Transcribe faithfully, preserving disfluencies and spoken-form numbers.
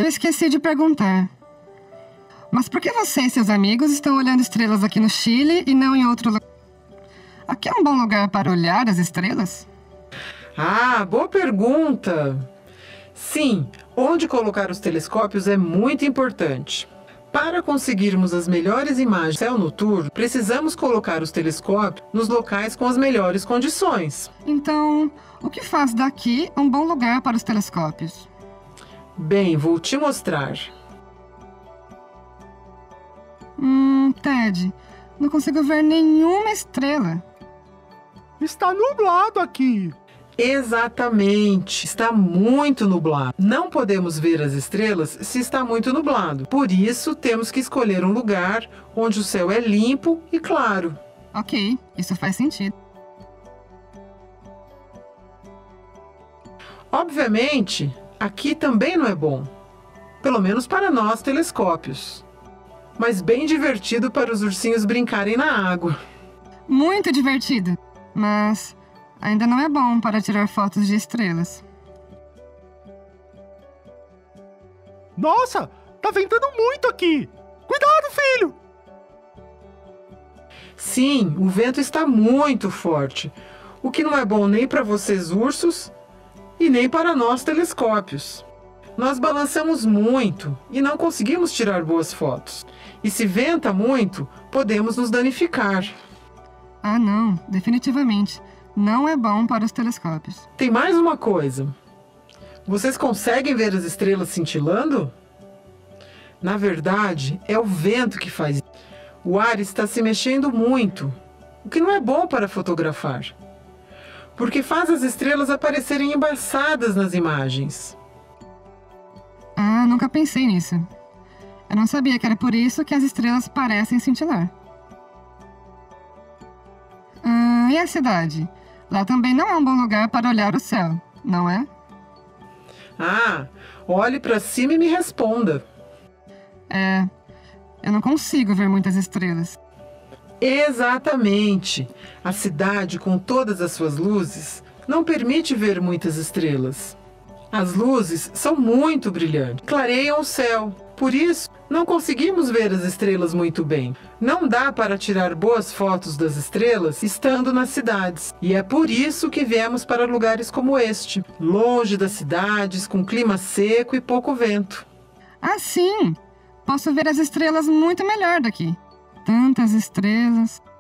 eu esqueci de perguntar. Mas por que você e seus amigos estão olhando estrelas aqui no Chile e não em outro lugar? Aqui é um bom lugar para olhar as estrelas? Ah, boa pergunta! Sim, onde colocar os telescópios é muito importante. Para conseguirmos as melhores imagens do céu noturno, precisamos colocar os telescópios nos locais com as melhores condições. Então, o que faz daqui um bom lugar para os telescópios? Bem, vou te mostrar. Hum, Ted, não consigo ver nenhuma estrela. Está nublado aqui. Exatamente, está muito nublado. Não podemos ver as estrelas se está muito nublado. Por isso, temos que escolher um lugar onde o céu é limpo e claro. Ok, isso faz sentido. Obviamente, aqui também não é bom. Pelo menos para nós telescópios. Mas bem divertido para os ursinhos brincarem na água. Muito divertido, mas ainda não é bom para tirar fotos de estrelas. Nossa, tá ventando muito aqui. Cuidado, filho! Sim, o vento está muito forte, o que não é bom nem para vocês ursos e nem para nós telescópios. Nós balançamos muito e não conseguimos tirar boas fotos. E se venta muito, podemos nos danificar. Ah, não, definitivamente. Não é bom para os telescópios. Tem mais uma coisa. Vocês conseguem ver as estrelas cintilando? Na verdade, é o vento que faz isso. O ar está se mexendo muito, o que não é bom para fotografar, porque faz as estrelas aparecerem embaçadas nas imagens. Ah, nunca pensei nisso. Eu não sabia que era por isso que as estrelas parecem cintilar. Ah, e a cidade? Lá também não é um bom lugar para olhar o céu, não é? Ah, olhe para cima e me responda. É, eu não consigo ver muitas estrelas. Exatamente. A cidade, com todas as suas luzes, não permite ver muitas estrelas. As luzes são muito brilhantes, clareiam o céu. Por isso, não conseguimos ver as estrelas muito bem. Não dá para tirar boas fotos das estrelas estando nas cidades. E é por isso que viemos para lugares como este, longe das cidades, com clima seco e pouco vento. Ah, sim! Posso ver as estrelas muito melhor daqui. Tantas estrelas.